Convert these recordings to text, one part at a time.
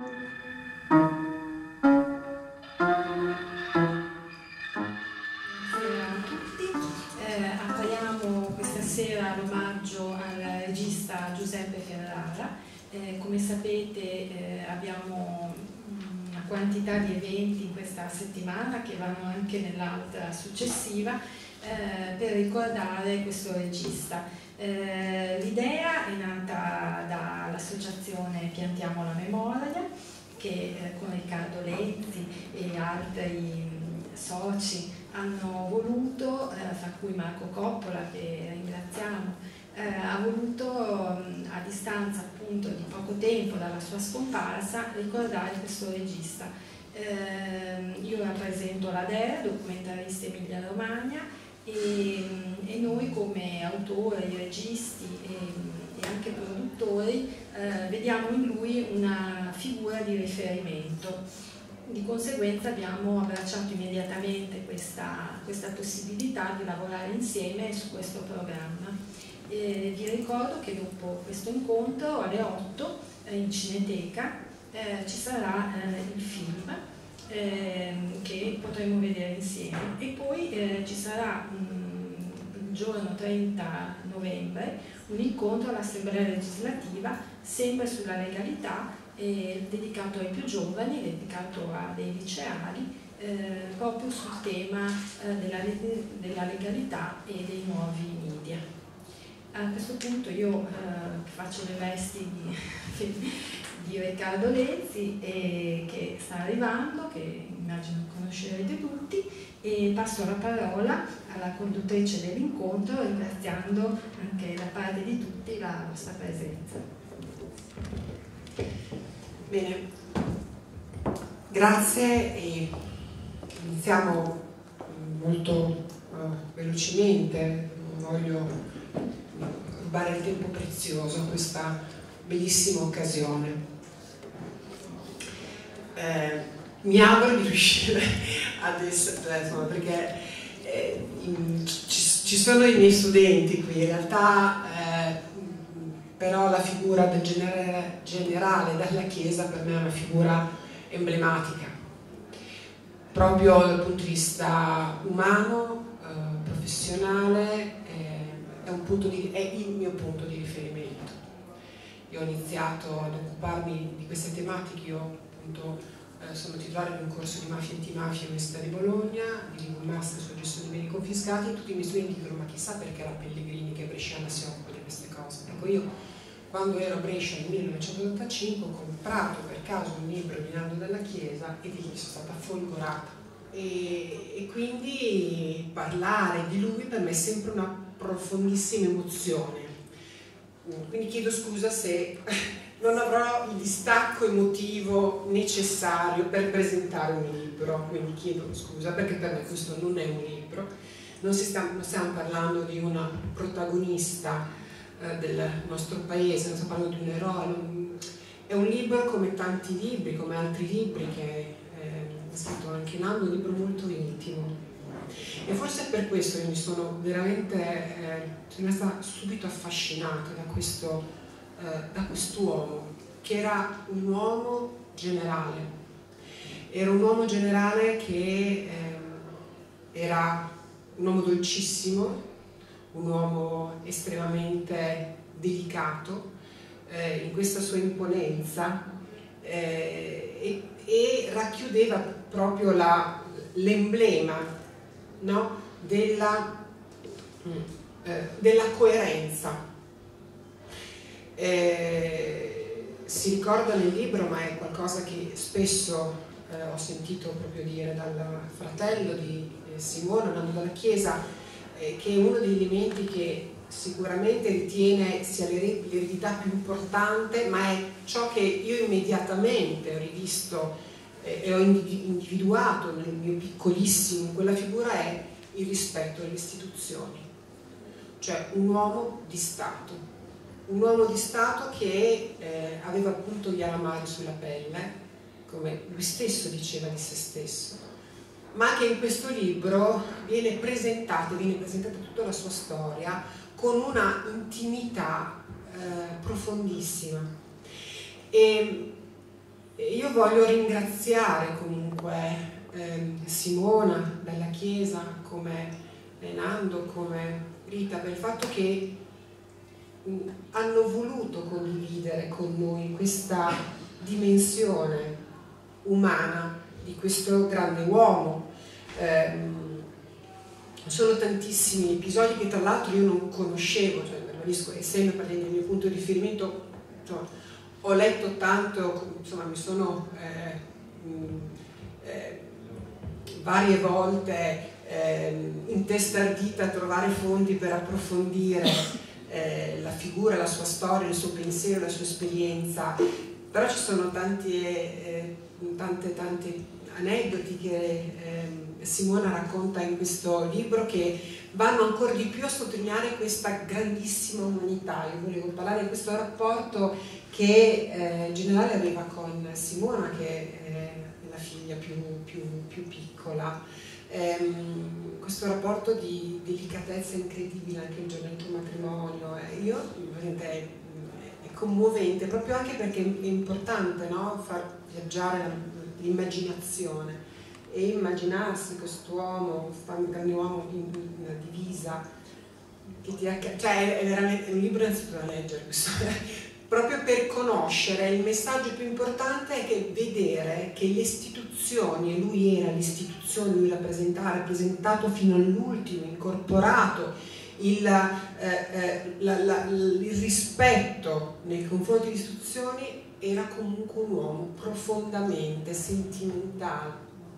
Stasera l'omaggio al regista Giuseppe Ferrara. Come sapete abbiamo una quantità di eventi in questa settimana che vanno anche nell'altra successiva per ricordare questo regista. L'idea è nata dall'associazione Piantiamo la Memoria, che con Riccardo Lezzi e altri soci hanno voluto, fra cui Marco Coppola, che ringraziamo, ha voluto a distanza appunto di poco tempo dalla sua scomparsa ricordare questo regista. Io rappresento la DER, documentarista Emilia Romagna, e noi come autori, registi e anche produttori vediamo in lui una figura di riferimento. Di conseguenza abbiamo abbracciato immediatamente questa possibilità di lavorare insieme su questo programma. Vi ricordo che dopo questo incontro alle 8 in Cineteca ci sarà il film che potremo vedere insieme, e poi ci sarà il giorno 30 novembre un incontro all'Assemblea legislativa sempre sulla legalità, dedicato ai più giovani, dedicato a dei liceali, proprio sul tema della legalità e dei nuovi media. A questo punto io faccio le vesti di Riccardo Lezzi, che sta arrivando, che immagino conoscerete tutti, e passo la parola alla conduttrice dell'incontro, ringraziando anche da parte di tutti la vostra presenza. Bene, grazie, e iniziamo molto velocemente. Non voglio rubare il tempo prezioso a questa bellissima occasione. Mi auguro di riuscire adesso, insomma, perché ci sono i miei studenti qui, in realtà però la figura del generale della Chiesa per me è una figura emblematica, proprio dal punto di vista umano, professionale, è il mio punto di riferimento. Io ho iniziato ad occuparmi di queste tematiche, io appunto sono titolare di un corso di mafia e antimafia all'Università di Bologna, di un master sulla gestione dei beni confiscati, e tutti i miei studenti dicono: ma chissà perché la Pellegrini, che è bresciana, si occupa di queste cose. Ecco, io quando ero a Brescia nel 1985 ho comprato per caso un libro di Nando della Chiesa e di lì sono stata folgorata, e quindi parlare di lui per me è sempre una profondissima emozione. Quindi chiedo scusa se non avrò il distacco emotivo necessario per presentare un libro, quindi chiedo scusa, perché per me questo non è un libro, non stiamo parlando di una protagonista del nostro paese, non stiamo parlando di un eroe, è un libro come tanti libri, come altri libri che ha scritto anche Nando, un libro molto intimo. E forse per questo io mi sono veramente rimasta subito affascinata da quest'uomo, che era un uomo generale. Era un uomo generale che era un uomo dolcissimo, un uomo estremamente delicato in questa sua imponenza, e racchiudeva proprio l'emblema, no? della coerenza. Si ricorda nel libro, ma è qualcosa che spesso ho sentito proprio dire dal fratello di Simone, Nando dalla Chiesa, che è uno degli elementi che sicuramente ritiene sia l'eredità più importante, ma è ciò che io immediatamente ho rivisto e ho individuato nel mio piccolissimo in quella figura, è il rispetto alle istituzioni, cioè un uomo di Stato che aveva appunto gli alamari sulla pelle, come lui stesso diceva di se stesso, ma che in questo libro viene presentata tutta la sua storia con una intimità profondissima. E io voglio ringraziare comunque Simona dalla Chiesa, come Nando, come Rita, per il fatto che hanno voluto condividere con noi questa dimensione umana di questo grande uomo. Sono tantissimi episodi che tra l'altro io non conoscevo, cioè, essendo per il mio punto di riferimento, insomma, ho letto tanto, insomma, mi sono varie volte intestardita a trovare fonti per approfondire la figura, la sua storia, il suo pensiero, la sua esperienza, però ci sono tanti aneddoti che Simona racconta in questo libro che vanno ancora di più a sottolineare questa grandissima umanità. Io volevo parlare di questo rapporto che il generale aveva con Simona, che è la figlia più piccola. Questo rapporto di delicatezza incredibile anche il giorno del tuo matrimonio. Io veramente è commovente, proprio anche perché è importante, no? Far viaggiare l'immaginazione e immaginarsi quest'uomo, un grande uomo in una divisa, che cioè è veramente un libro innanzitutto da leggere, questo, proprio per conoscere. Il messaggio più importante è che vedere che le istituzioni, e lui era l'istituzione, lui ha rappresentato fino all'ultimo, incorporato il rispetto nei confronti delle istituzioni, era comunque un uomo profondamente sentimentale.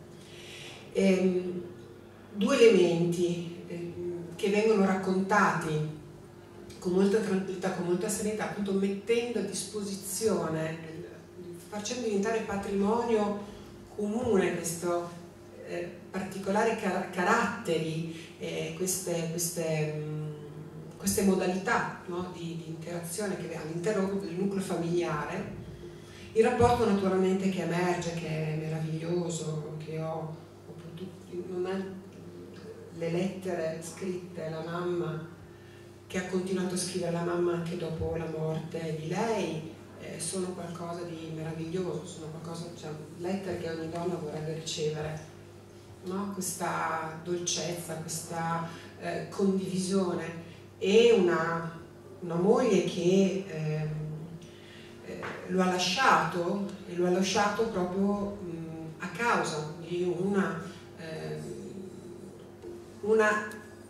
Due elementi che vengono raccontati con molta tranquillità, con molta serenità, appunto mettendo a disposizione, facendo diventare patrimonio comune questo particolari caratteri, queste modalità, no, di interazione che all'interno del nucleo familiare. Il rapporto naturalmente che emerge, che è meraviglioso, che ho potuto, non è le lettere scritte, la mamma che ha continuato a scrivere, la mamma anche dopo la morte di lei, sono qualcosa di meraviglioso, sono qualcosa, cioè, lettere che ogni donna vorrebbe ricevere, no? Questa dolcezza, questa condivisione, e una moglie che lo ha lasciato, e lo ha lasciato proprio a causa di una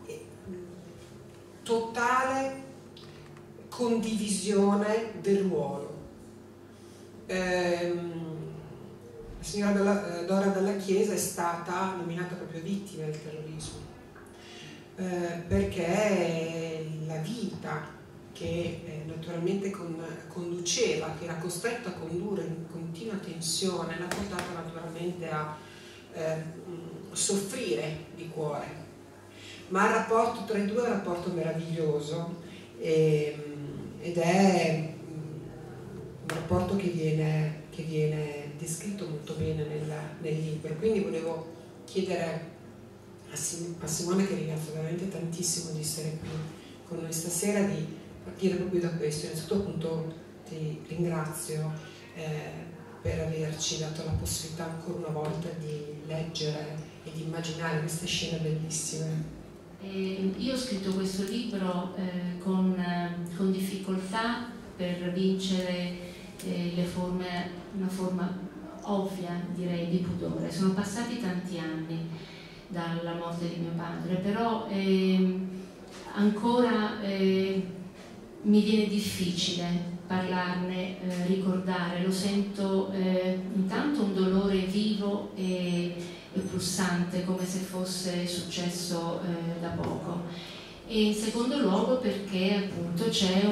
totale condivisione del ruolo. La signora Dora Dalla Chiesa è stata nominata proprio vittima del terrorismo, perché la vita che naturalmente conduceva, che era costretta a condurre in continua tensione, l'ha portata naturalmente a soffrire di cuore. Ma il rapporto tra i due è un rapporto meraviglioso, ed è un rapporto che viene descritto molto bene nel libro. Quindi volevo chiedere a Simona, che ringrazio veramente tantissimo di essere qui con noi stasera, di partire proprio da questo. Innanzitutto appunto ti ringrazio per averci dato la possibilità ancora una volta di leggere e di immaginare queste scene bellissime. Io ho scritto questo libro con difficoltà per vincere una forma ovvia, direi, di pudore. Sono passati tanti anni dalla morte di mio padre, però ancora mi viene difficile parlarne, ricordare, lo sento intanto un dolore vivo e pulsante, come se fosse successo da poco, e in secondo luogo perché appunto c'è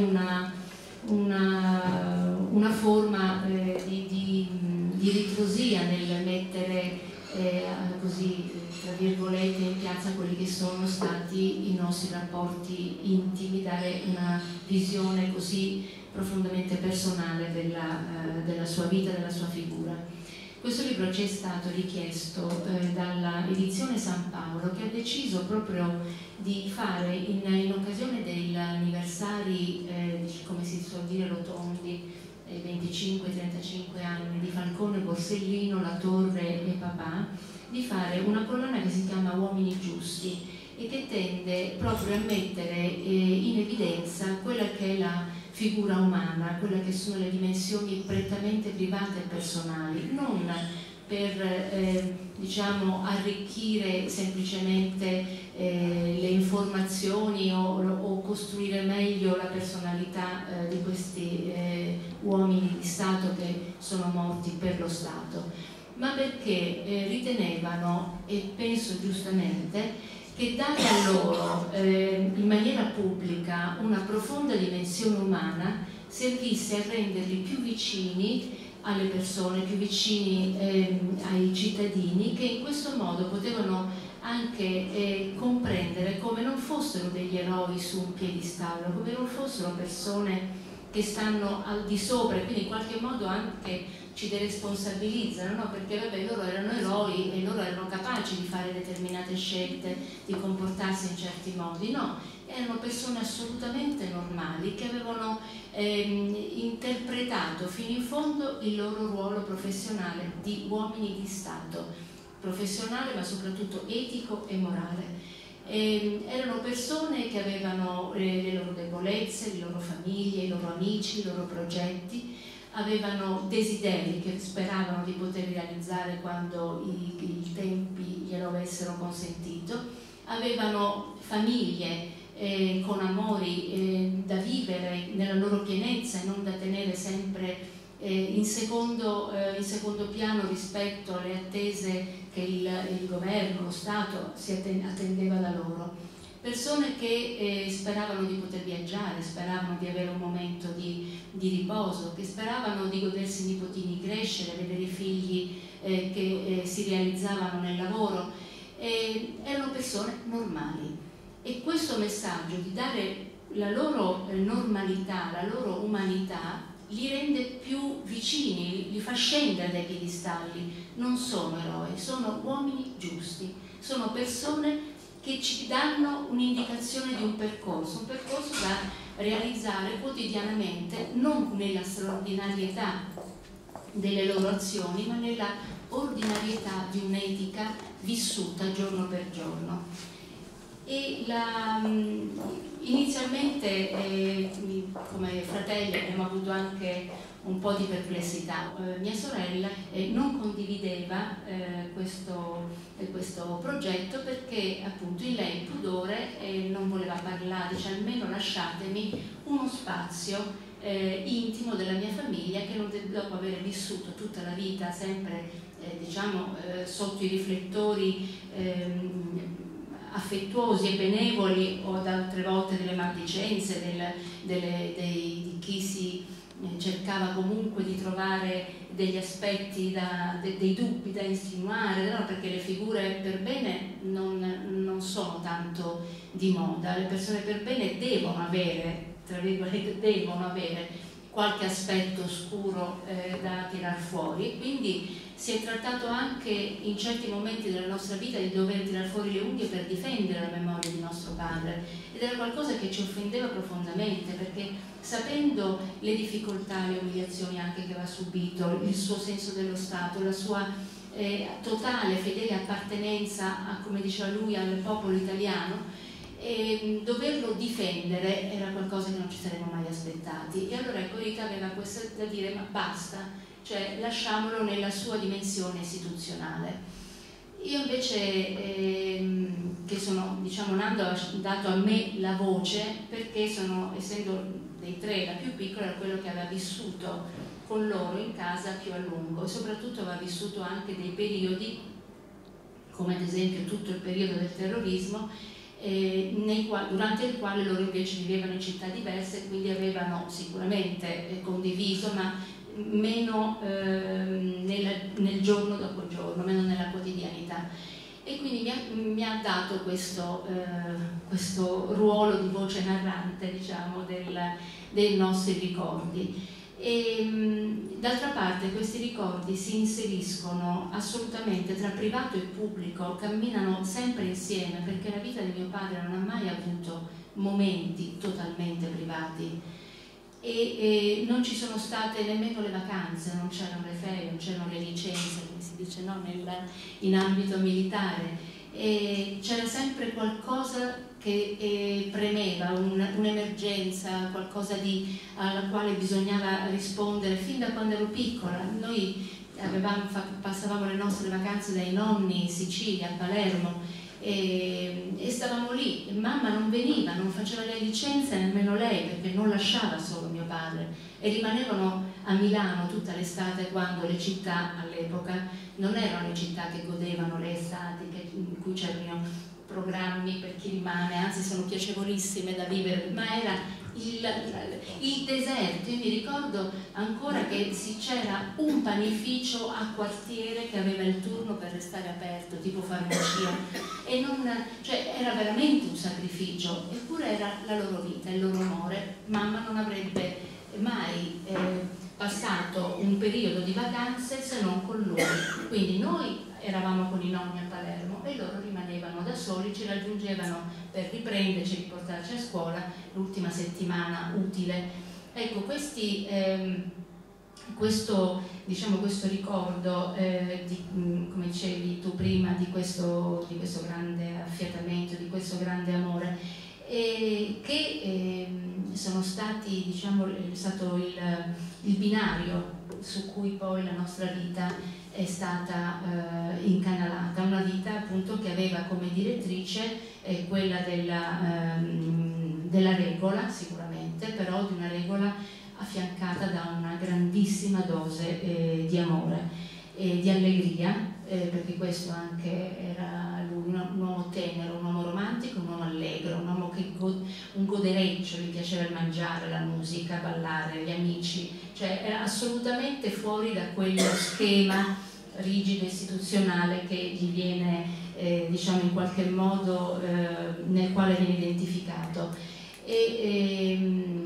una forma di ritrosia nel mettere così, tra virgolette, in piazza quelli che sono stati i nostri rapporti intimi, dare una visione così profondamente personale della sua vita, della sua figura. Questo libro ci è stato richiesto dalla edizione San Paolo, che ha deciso proprio di fare in occasione degli anniversari, come si suol dire, rotondi, 25-35 anni, di far Falcone, Borsellino, La Torre e Papà, di fare una collana che si chiama Uomini Giusti e che tende proprio a mettere in evidenza quella che è la figura umana, quella che sono le dimensioni prettamente private e personali, non per diciamo arricchire semplicemente le informazioni o costruire meglio la personalità di questi uomini di Stato che sono morti per lo Stato, ma perché ritenevano, e penso giustamente, che dare a loro in maniera pubblica una profonda dimensione umana servisse a renderli più vicini alle persone, più vicini ai cittadini, che in questo modo potevano anche comprendere come non fossero degli eroi su un piedistallo, come non fossero persone che stanno al di sopra e quindi in qualche modo anche ci deresponsabilizzano, no? Perché vabbè, loro erano eroi e loro erano capaci di fare determinate scelte, di comportarsi in certi modi. No, erano persone assolutamente normali che avevano interpretato fino in fondo il loro ruolo professionale di uomini di Stato, professionale ma soprattutto etico e morale. Erano persone che avevano le loro debolezze, le loro famiglie, i loro amici, i loro progetti, avevano desideri che speravano di poter realizzare quando i tempi glielo avessero consentito, avevano famiglie con amori da vivere nella loro pienezza e non da tenere sempre in secondo piano rispetto alle attese che il governo, lo Stato si attendeva da loro. Persone che speravano di poter viaggiare, speravano di avere un momento di riposo, che speravano di godersi i nipotini crescere, vedere i figli che si realizzavano nel lavoro. Erano persone normali. E questo messaggio di dare la loro normalità, la loro umanità, li rende più vicini, li fa scendere dai piedistalli. Non sono eroi, sono uomini giusti, sono persone che ci danno un'indicazione di un percorso da realizzare quotidianamente, non nella straordinarietà delle loro azioni, ma nella ordinarietà di un'etica vissuta giorno per giorno. E inizialmente come fratelli abbiamo avuto anche un po' di perplessità. Mia sorella non condivideva questo progetto perché appunto in lei il pudore non voleva parlare, dice almeno lasciatemi uno spazio intimo della mia famiglia che non dopo aver vissuto tutta la vita sempre diciamo sotto i riflettori affettuosi e benevoli o ad altre volte delle maldicenze di chi si cercava comunque di trovare degli aspetti, dei dubbi da insinuare, no? Perché le figure per bene non sono tanto di moda, le persone per bene devono avere, tra virgolette, qualche aspetto oscuro da tirar fuori, quindi si è trattato anche in certi momenti della nostra vita di dover tirar fuori le unghie per difendere la memoria di nostro padre, ed era qualcosa che ci offendeva profondamente perché sapendo le difficoltà, le umiliazioni anche che aveva subito, il suo senso dello Stato, la sua totale fedele appartenenza a, come diceva lui, al popolo italiano, e doverlo difendere era qualcosa che non ci saremmo mai aspettati. E allora ecco, Rita aveva questo da dire: ma basta, cioè lasciamolo nella sua dimensione istituzionale. Io invece che sono, diciamo, Nando ha dato a me la voce perché sono, essendo dei tre la più piccola, era quello che aveva vissuto con loro in casa più a lungo e soprattutto aveva vissuto anche dei periodi, come ad esempio tutto il periodo del terrorismo, durante il quale loro invece vivevano in città diverse e quindi avevano sicuramente condiviso, ma meno nel giorno dopo giorno, meno nella quotidianità. E quindi mi ha dato questo ruolo di voce narrante, diciamo, dei nostri ricordi. E d'altra parte questi ricordi si inseriscono assolutamente tra privato e pubblico, camminano sempre insieme, perché la vita di mio padre non ha mai avuto momenti totalmente privati. e non ci sono state nemmeno le vacanze, non c'erano le ferie, non c'erano le licenze, come si dice, no? In ambito militare. C'era sempre qualcosa che premeva, un'emergenza, qualcosa alla quale bisognava rispondere fin da quando ero piccola. Noi passavamo le nostre vacanze dai nonni in Sicilia, a Palermo, e stavamo lì. Mamma non veniva, non faceva le licenze nemmeno lei, perché non lasciava solo mio padre, e rimanevano a Milano tutta l'estate, quando le città all'epoca non erano le città che godevano le estati, in cui c'erano programmi per chi rimane, anzi sono piacevolissime da vivere, ma era il deserto. Io mi ricordo ancora che c'era un panificio a quartiere che aveva il turno per restare aperto, tipo farmacia, e cioè era veramente un sacrificio, eppure era la loro vita, il loro amore. Mamma non avrebbe mai passato un periodo di vacanze se non con lui, quindi noi eravamo con i nonni a Palermo e loro rimanevano da soli, ci raggiungevano per riprenderci, riportarci a scuola l'ultima settimana utile. Ecco, questo ricordo, come dicevi tu prima, di questo grande affiatamento, di questo grande amore, che sono stati, è stato il binario su cui poi la nostra vita è stata incanalata, una vita appunto che aveva come direttrice quella della regola, sicuramente, però di una regola affiancata da una grandissima dose di amore e di allegria, perché questo anche era lui, un uomo tenero, un uomo romantico, un uomo allegro, un uomo un godereccio, gli piaceva il mangiare, la musica, ballare, gli amici, cioè era assolutamente fuori da quello schema rigido istituzionale che gli viene in qualche modo nel quale viene identificato, e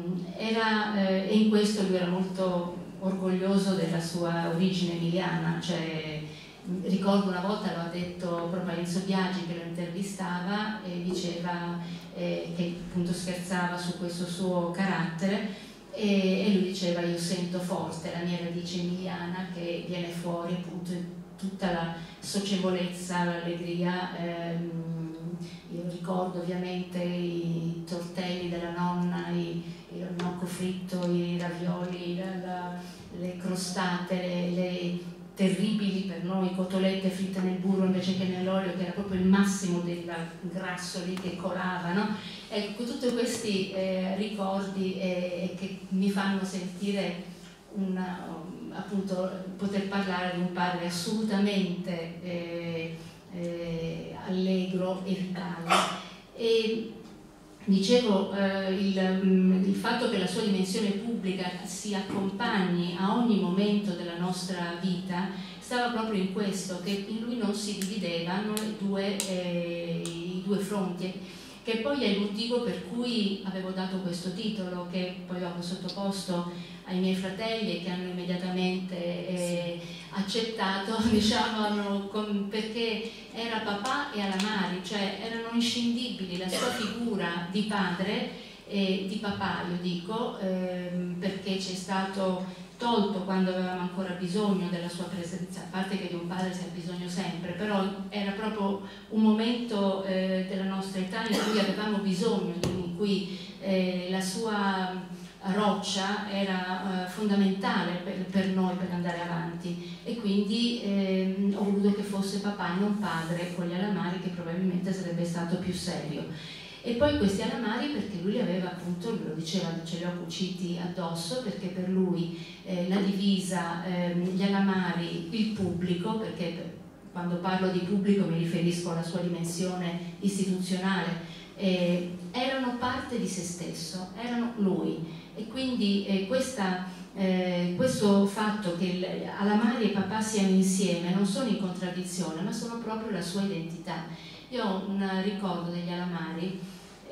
in questo lui era molto orgoglioso della sua origine emiliana. Cioè, ricordo una volta lo ha detto proprio a Enzo Biagi, che lo intervistava, e diceva che appunto scherzava su questo suo carattere, e lui diceva: io sento forte la mia radice emiliana che viene fuori appunto in tutta la socievolezza, l'allegria. Io ricordo ovviamente i tortelli della nonna, il gnocco fritto, i ravioli, le crostate, le terribili per noi cotolette fritte nel burro invece che nell'olio, che era proprio il massimo del grasso lì che colava, no? Ecco, tutti questi ricordi che mi fanno sentire appunto poter parlare di un padre assolutamente allegro e vitale. E dicevo, il fatto che la sua dimensione pubblica si accompagni a ogni momento della nostra vita stava proprio in questo, che in lui non si dividevano i due fronti, che poi è il motivo per cui avevo dato questo titolo, che poi avevo sottoposto ai miei fratelli e che hanno immediatamente accettato, perché era papà e Alamari, cioè erano inscindibili. La sua figura di padre, di papà io dico, perché ci è stato tolto quando avevamo ancora bisogno della sua presenza, a parte che di un padre si ha bisogno sempre, però era proprio un momento della nostra età in cui avevamo bisogno, in cui la sua roccia era fondamentale per noi per andare avanti, e quindi ho voluto che fosse papà e non padre con gli Alamari, che probabilmente sarebbe stato più serio. E poi questi Alamari, perché lui li aveva appunto, lui lo diceva, ce li ho cuciti addosso, perché per lui la divisa, gli Alamari, il pubblico, perché quando parlo di pubblico mi riferisco alla sua dimensione istituzionale, erano parte di se stesso, erano lui. E quindi questo fatto che Alamari e papà siano insieme non sono in contraddizione, ma sono proprio la sua identità. Io ho un ricordo degli Alamari,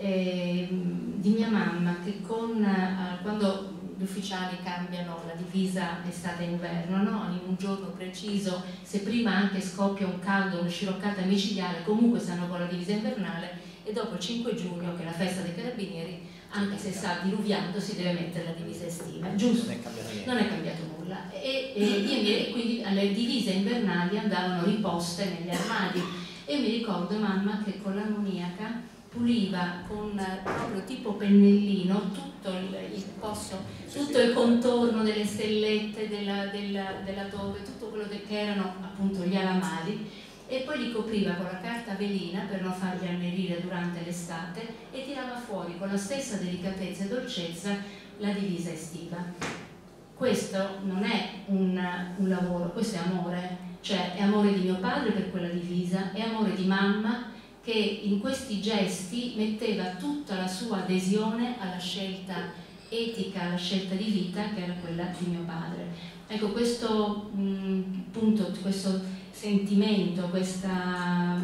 di mia mamma, che quando gli ufficiali cambiano la divisa estate e inverno, no? In un giorno preciso, se prima anche scoppia un caldo, una sciroccata micidiale, comunque stanno con la divisa invernale, e dopo il 5 giugno, che è la festa dei carabinieri, anche se sta diluviando si deve mettere la divisa estiva, giusto? Non è cambiato nulla. E quindi alle divise invernali andavano riposte negli armadi. E mi ricordo mamma che con l'ammoniaca puliva con proprio tipo pennellino tutto il contorno delle stellette della torre, tutto quello che erano appunto gli alamari, e poi li copriva con la carta velina per non farli annerire durante l'estate e tirava fuori con la stessa delicatezza e dolcezza la divisa estiva. Questo non è un lavoro, questo è amore, cioè è amore di mio padre per quella divisa, è amore di mamma che in questi gesti metteva tutta la sua adesione alla scelta etica, alla scelta di vita che era quella di mio padre. Ecco, questo punto, questo sentimento, questa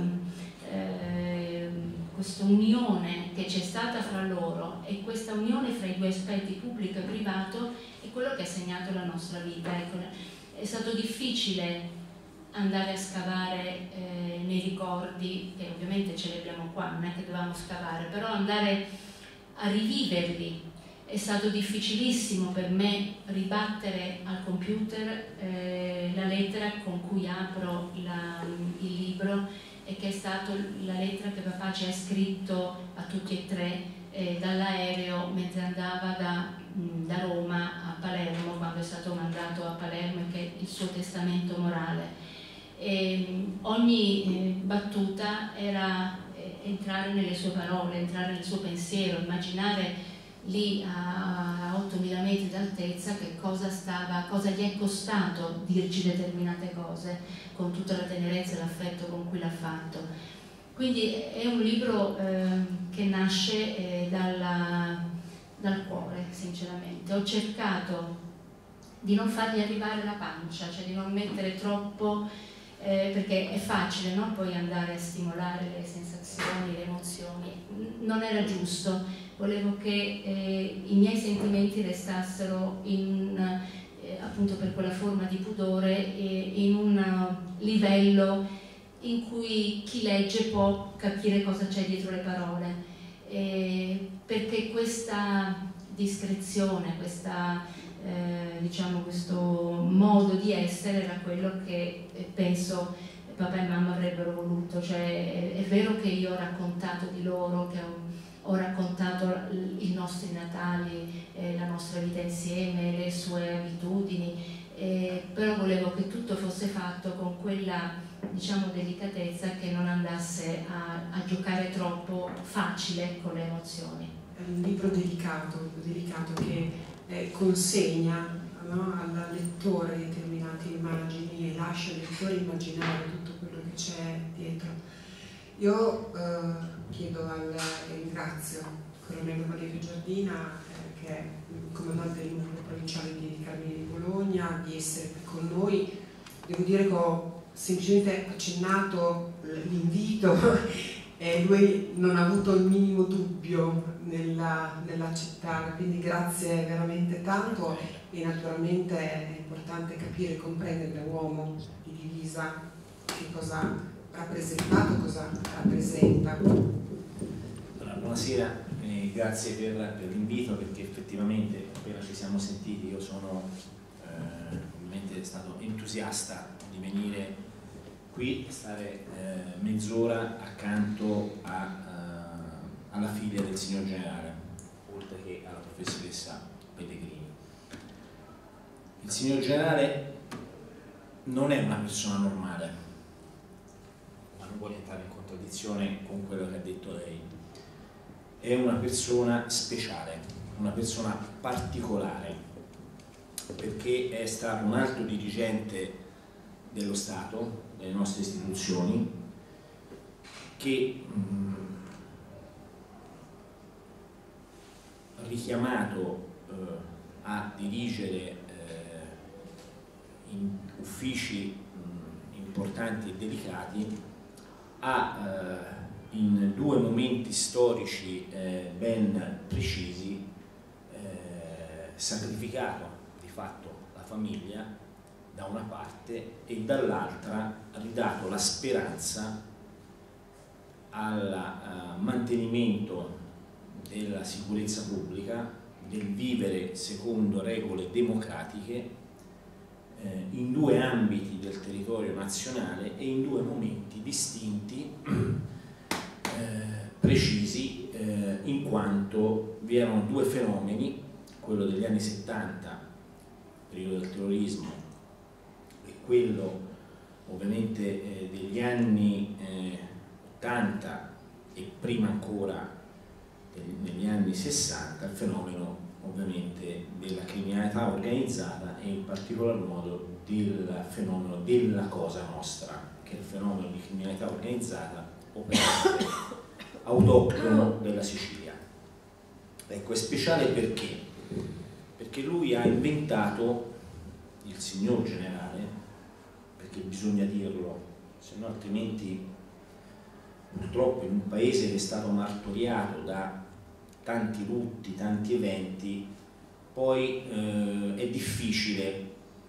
unione che c'è stata fra loro e questa unione fra i due aspetti, pubblico e privato, è quello che ha segnato la nostra vita. Ecco, è stato difficile andare a scavare nei ricordi, che ovviamente ce li abbiamo qua, non è che dovevamo scavare, però andare a riviverli. È stato difficilissimo per me ribattere al computer la lettera con cui apro il libro, e che è stata la lettera che papà ci ha scritto a tutti e tre dall'aereo mentre andava da Roma a Palermo, quando è stato mandato a Palermo, e che è il suo testamento morale. Ogni battuta era entrare nelle sue parole, entrare nel suo pensiero, immaginare lì a 8.000 metri d'altezza che cosa gli è costato dirci determinate cose, con tutta la tenerezza e l'affetto con cui l'ha fatto. Quindi è un libro che nasce dal cuore, sinceramente. Ho cercato di non fargli arrivare la pancia, cioè di non mettere troppo, perché è facile, no? Poi andare a stimolare le sensazioni, le emozioni. Non era giusto. Volevo che i miei sentimenti restassero appunto per quella forma di pudore, in un livello in cui chi legge può capire cosa c'è dietro le parole, perché questa discrezione, diciamo questo modo di essere era quello che penso papà e mamma avrebbero voluto. Cioè, è vero che io ho raccontato di loro, che ho raccontato i nostri Natali, la nostra vita insieme, le sue abitudini, però volevo che tutto fosse fatto con quella, diciamo, delicatezza, che non andasse a giocare troppo facile con le emozioni. È un libro delicato che consegna, no, al lettore determinate immagini e lascia al lettore immaginare tutto quello che c'è dietro. Io chiedo e ringrazio il colonnello Valerio Giardina, che è il comandante del nucleo provinciale di Carabinieri di Bologna, di essere qui con noi. Devo dire che ho semplicemente accennato l'invito e lui non ha avuto il minimo dubbio nell'accettare, quindi grazie veramente tanto. E naturalmente è importante capire e comprendere da uomo di divisa che cosa ha rappresentato, cosa rappresenta. Allora, buonasera, grazie per l'invito, perché effettivamente appena ci siamo sentiti io sono ovviamente stato entusiasta di venire qui e stare mezz'ora accanto alla figlia del signor generale, oltre che alla professoressa Pellegrini. Il signor generale non è una persona normale, ma non vuole entrare in contraddizione con quello che ha detto lei. È una persona speciale, una persona particolare, perché è stato un alto dirigente dello Stato, delle nostre istituzioni, che richiamato a dirigere in uffici importanti e delicati, ha in due momenti storici ben precisi sacrificato di fatto la famiglia da una parte e dall'altra ha ridato la speranza al mantenimento della sicurezza pubblica, del vivere secondo regole democratiche in due ambiti del territorio nazionale e in due momenti distinti, precisi, in quanto vi erano due fenomeni, quello degli anni 70, periodo del terrorismo, e quello ovviamente degli anni 80 e prima ancora negli anni 60, il fenomeno ovviamente della criminalità organizzata e in particolar modo del fenomeno della Cosa Nostra, che è il fenomeno di criminalità organizzata operante autoctono della Sicilia. Ecco, è speciale perché? Perché lui ha inventato, il signor generale, perché bisogna dirlo, se no altrimenti purtroppo in un paese che è stato martoriato da tanti lutti, tanti eventi, poi è difficile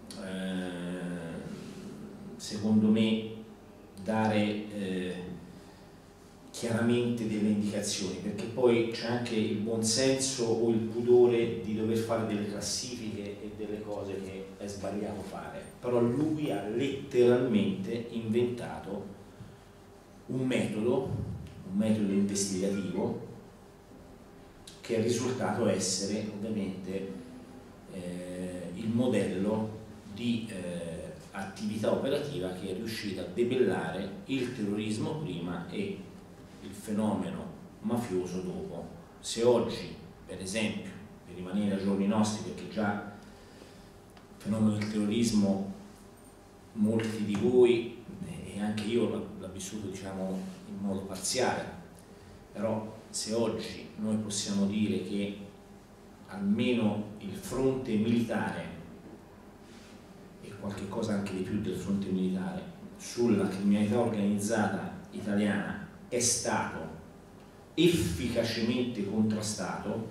secondo me dare chiaramente delle indicazioni, perché poi c'è anche il buonsenso o il pudore di dover fare delle classifiche e delle cose che è sbagliato fare. Però lui ha letteralmente inventato un metodo investigativo che è risultato essere ovviamente il modello di attività operativa che è riuscita a debellare il terrorismo prima e il fenomeno mafioso dopo. Se oggi, per esempio, per rimanere ai giorni nostri, perché già il fenomeno del terrorismo molti di voi e anche io l'ho vissuto, diciamo, in modo parziale, però se oggi noi possiamo dire che almeno il fronte militare e qualche cosa anche di più del fronte militare sulla criminalità organizzata italiana è stato efficacemente contrastato,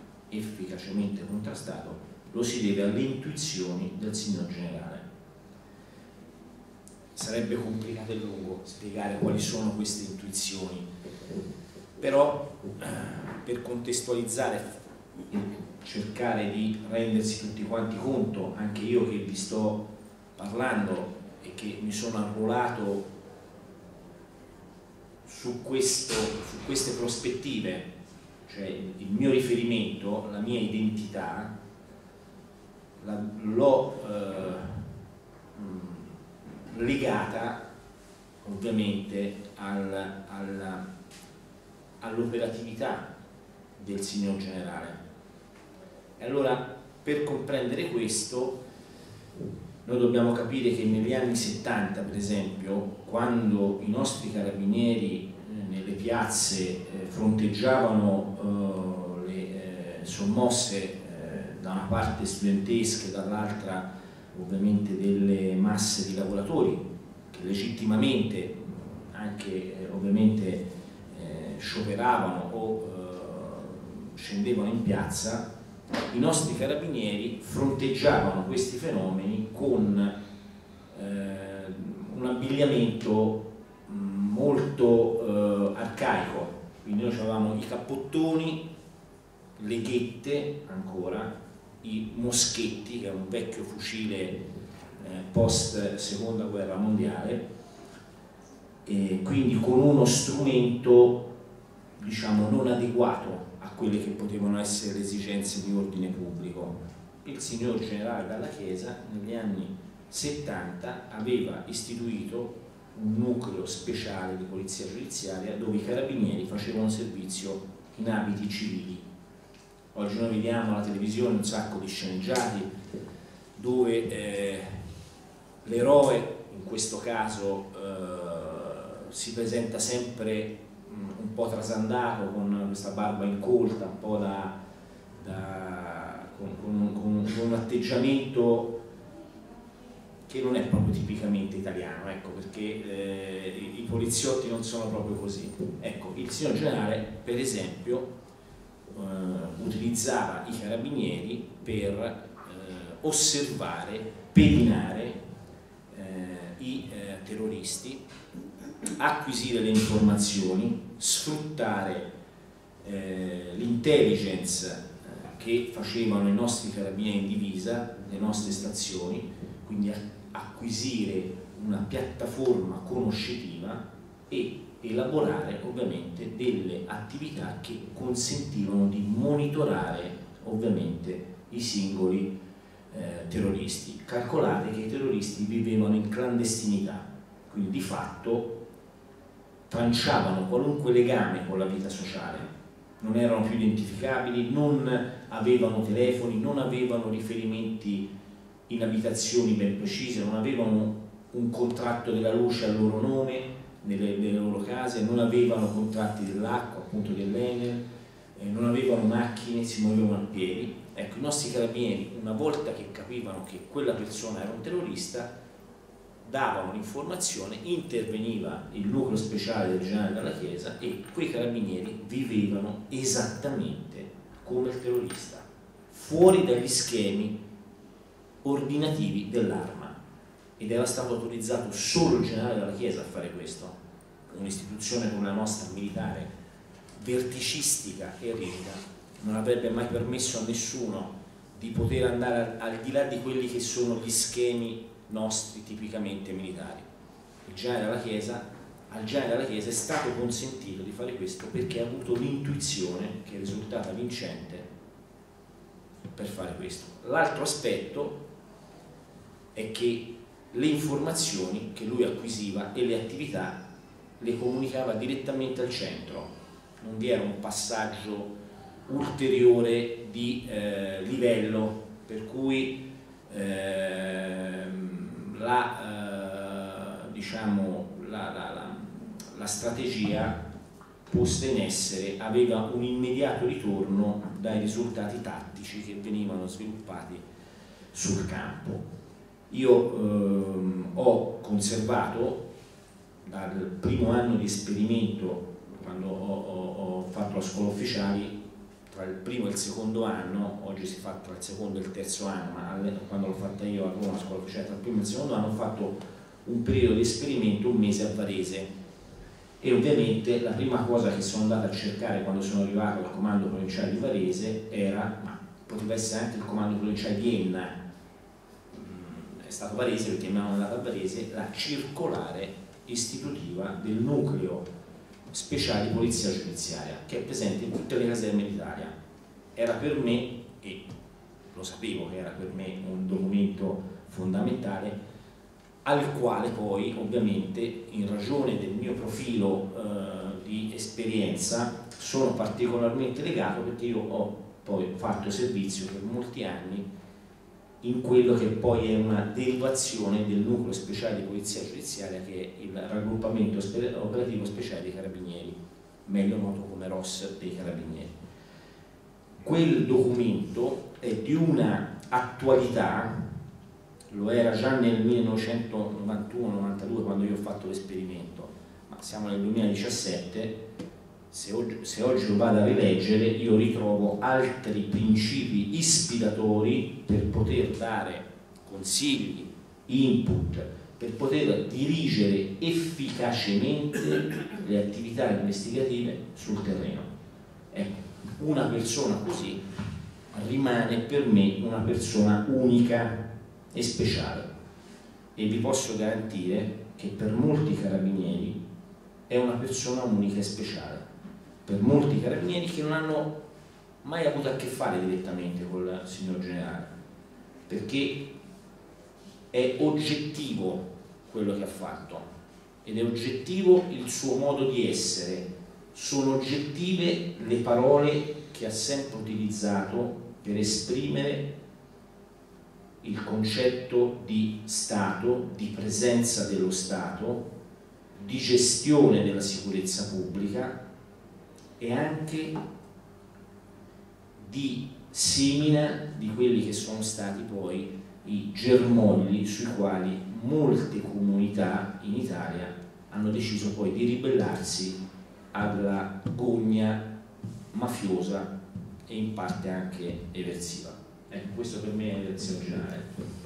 lo si deve alle intuizioni del signor generale. Sarebbe complicato e lungo spiegare quali sono queste intuizioni, però per contestualizzare e cercare di rendersi tutti quanti conto, anche io che vi sto parlando e che mi sono arruolato su queste prospettive, cioè il mio riferimento, la mia identità, l'ho legata ovviamente all'operatività del signor generale. E allora, per comprendere questo, noi dobbiamo capire che negli anni 70, per esempio, quando i nostri carabinieri nelle piazze fronteggiavano le sommosse da una parte studentesche, dall'altra ovviamente delle masse di lavoratori che legittimamente anche ovviamente scioperavano o scendevano in piazza, i nostri carabinieri fronteggiavano questi fenomeni con un abbigliamento molto arcaico, quindi noi avevamo i cappottoni, le ghette ancora, i moschetti, che è un vecchio fucile post seconda guerra mondiale, e quindi con uno strumento, diciamo, non adeguato a quelle che potevano essere le esigenze di ordine pubblico. Il signor generale Dalla Chiesa negli anni 70 aveva istituito un nucleo speciale di polizia giudiziaria dove i carabinieri facevano servizio in abiti civili. Oggi noi vediamo alla televisione un sacco di sceneggiati dove l'eroe, in questo caso, si presenta sempre un po' trasandato, con questa barba incolta, un po' con un atteggiamento che non è proprio tipicamente italiano, ecco, perché i poliziotti non sono proprio così. Ecco, il signor generale, per esempio, utilizzava i carabinieri per osservare, pedinare i terroristi, acquisire le informazioni, sfruttare l'intelligence che facevano i nostri carabinieri in divisa, le nostre stazioni, quindi acquisire una piattaforma conoscitiva e elaborare ovviamente delle attività che consentivano di monitorare ovviamente i singoli terroristi. Calcolate che i terroristi vivevano in clandestinità, quindi di fatto tranciavano qualunque legame con la vita sociale, non erano più identificabili, non avevano telefoni, non avevano riferimenti in abitazioni ben precise, non avevano un contratto della luce al loro nome nelle loro case, non avevano contratti dell'acqua, appunto dell'Enel, non avevano macchine, si muovevano a piedi. Ecco, i nostri carabinieri, una volta che capivano che quella persona era un terrorista, davano l'informazione, interveniva il nucleo speciale del generale Dalla Chiesa e quei carabinieri vivevano esattamente come il terrorista, fuori dagli schemi ordinativi dell'arma, ed era stato autorizzato solo il generale Dalla Chiesa a fare questo. Un'istituzione come la nostra, militare, verticistica e rigida, non avrebbe mai permesso a nessuno di poter andare al di là di quelli che sono gli schemi nostri tipicamente militari. Al generale Dalla Chiesa è stato consentito di fare questo perché ha avuto l'intuizione che è risultata vincente per fare questo. L'altro aspetto è che le informazioni che lui acquisiva e le attività le comunicava direttamente al centro, non vi era un passaggio ulteriore di livello, per cui la strategia posta in essere aveva un immediato ritorno dai risultati tattici che venivano sviluppati sul campo. Io ho conservato dal primo anno di esperimento, quando ho fatto la scuola ufficiali, tra il primo e il secondo anno, oggi si fa tra il secondo e il terzo anno, ma quando l'ho fatta io a Roma, la scuola ufficiale, tra il primo e il secondo anno, ho fatto un periodo di esperimento, un mese a Varese, e ovviamente la prima cosa che sono andato a cercare quando sono arrivato al comando provinciale di Varese era, ma poteva essere anche il comando provinciale di Enna, è stato Varese perché mi hanno mandato a Varese, la circolare istitutiva del nucleo speciale di polizia giudiziaria che è presente in tutte le caserme d'Italia. Era per me, e lo sapevo che era per me, un documento fondamentale al quale poi ovviamente in ragione del mio profilo di esperienza sono particolarmente legato, perché io ho poi fatto servizio per molti anni in quello che poi è una derivazione del nucleo speciale di polizia giudiziaria, che è il raggruppamento operativo speciale dei carabinieri, meglio noto come ROS dei carabinieri. Quel documento è di una attualità, lo era già nel 1991-92 quando io ho fatto l'esperimento, ma siamo nel 2017. Se oggi lo vado a rileggere, io ritrovo altri principi ispiratori per poter dare consigli, input, per poter dirigere efficacemente le attività investigative sul terreno. Ecco, una persona così rimane per me una persona unica e speciale, e vi posso garantire che per molti carabinieri è una persona unica e speciale. Per molti carabinieri che non hanno mai avuto a che fare direttamente col signor generale, perché è oggettivo quello che ha fatto ed è oggettivo il suo modo di essere, sono oggettive le parole che ha sempre utilizzato per esprimere il concetto di Stato, di presenza dello Stato, di gestione della sicurezza pubblica e anche di semina di quelli che sono stati poi i germogli sui quali molte comunità in Italia hanno deciso poi di ribellarsi alla gogna mafiosa e in parte anche eversiva. Ecco, questo per me è la lezione generale.